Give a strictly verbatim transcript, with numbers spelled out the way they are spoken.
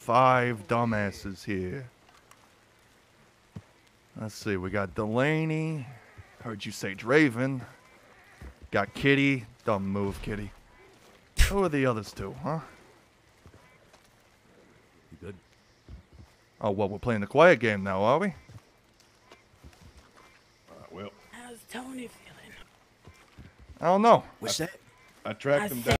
five dumbasses here. Let's see, we got Delaney. Heard you say Draven. Got Kitty. Dumb move, Kitty. Who are the others two, huh? You good? Oh, well, we're playing the quiet game now, are we? Uh, well, How's Tony feeling? I don't know. What's that? I tracked I them down. said